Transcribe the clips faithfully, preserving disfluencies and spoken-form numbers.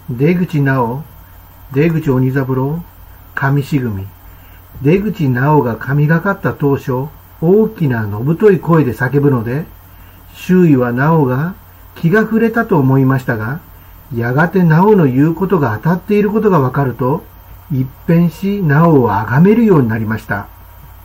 出口直、出口鬼三郎、神し組。出口直が神がかった当初、大きなのぶとい声で叫ぶので、周囲は直が気が触れたと思いましたが、やがて直の言うことが当たっていることがわかると、一変し直を崇めるようになりました。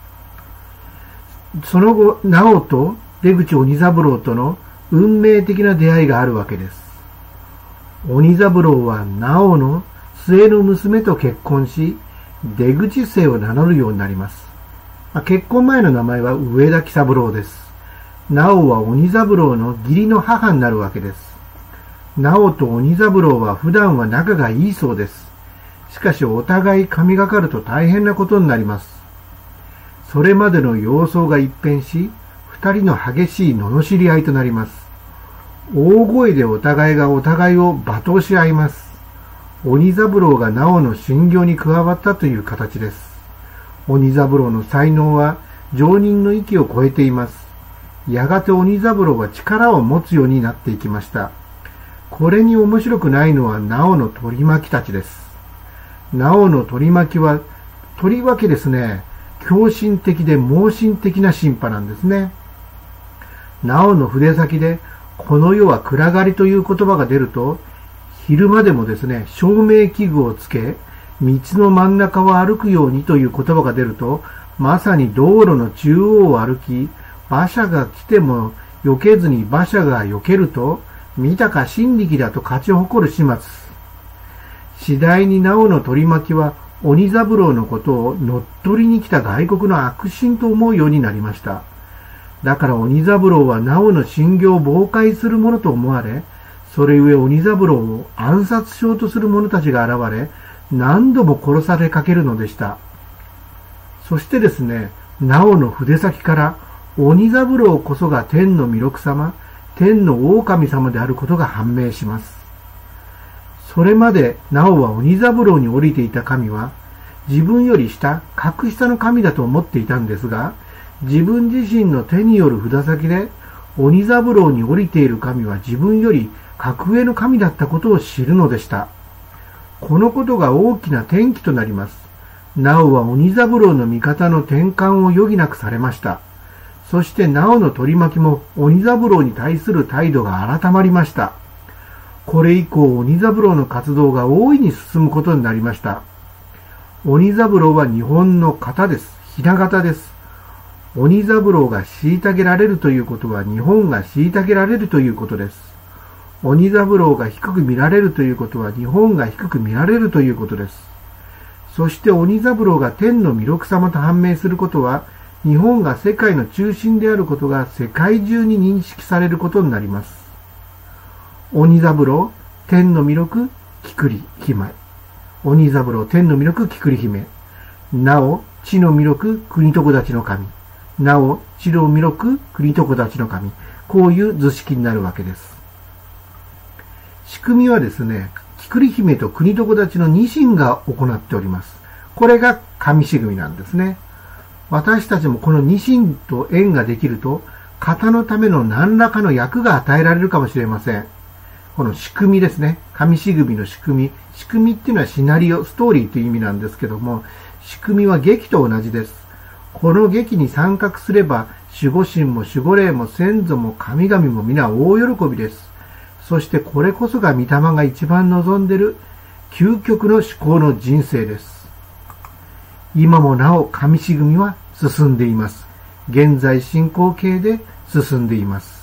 その後、直と出口鬼三郎との運命的な出会いがあるわけです。鬼三郎は直の末の娘と結婚し、出口姓を名乗るようになります。結婚前の名前は上田喜三郎です。直は鬼三郎の義理の母になるわけです。直と鬼三郎は普段は仲がいいそうです。しかしお互い神がかると大変なことになります。それまでの様相が一変し、二人の激しい罵り合いとなります。大声でお互いがお互いを罵倒し合います。鬼三郎が直の信行に加わったという形です。鬼三郎の才能は常人の域を超えています。やがて鬼三郎は力を持つようになっていきました。これに面白くないのは直の取り巻きたちです。直の取り巻きは、とりわけですね、狂信的で盲信的な神派なんですね。直の筆先で、この世は暗がりという言葉が出ると、昼間でもですね、照明器具をつけ、道の真ん中を歩くようにという言葉が出ると、まさに道路の中央を歩き、馬車が来ても避けずに馬車が避けると、見たか神力だと勝ち誇る始末。次第に直の取り巻きは、鬼三郎のことを乗っ取りに来た外国の悪神と思うようになりました。だから鬼三郎は直の信行を妨害するものと思われ、それゆえ鬼三郎を暗殺しようとする者たちが現れ、何度も殺されかけるのでした。そしてですね、直の筆先から鬼三郎こそが天の弥勒様、天の狼様であることが判明します。それまで直は鬼三郎に降りていた神は、自分より下、格下の神だと思っていたんですが、自分自身の手による筆先で、鬼三郎に降りている神は自分より格上の神だったことを知るのでした。このことが大きな転機となります。直は鬼三郎の味方の転換を余儀なくされました。そして直の取り巻きも鬼三郎に対する態度が改まりました。これ以降鬼三郎の活動が大いに進むことになりました。鬼三郎は日本の型です。ひな形です。鬼三郎が虐げられるということは日本が虐げられるということです。鬼三郎が低く見られるということは日本が低く見られるということです。そして鬼三郎が天の弥勒様と判明することは日本が世界の中心であることが世界中に認識されることになります。鬼三郎、天の弥勒、菊里姫。鬼三郎、天の弥勒、菊里姫。なお、地の弥勒、国とこ立ちの神。なお、地の弥勒、国とこ立ちの神。こういう図式になるわけです。仕組みはですね、菊里姫と国とこ立ちの二神が行っております。これが神仕組みなんですね。私たちもこの二神と縁ができると、型のための何らかの役が与えられるかもしれません。この仕組みですね。神仕組みの仕組み。仕組みっていうのはシナリオ、ストーリーという意味なんですけども、仕組みは劇と同じです。この劇に参画すれば、守護神も守護霊も先祖も神々も皆大喜びです。そしてこれこそが御霊が一番望んでいる究極の思考の人生です。今もなお神仕組みは進んでいます。現在進行形で進んでいます。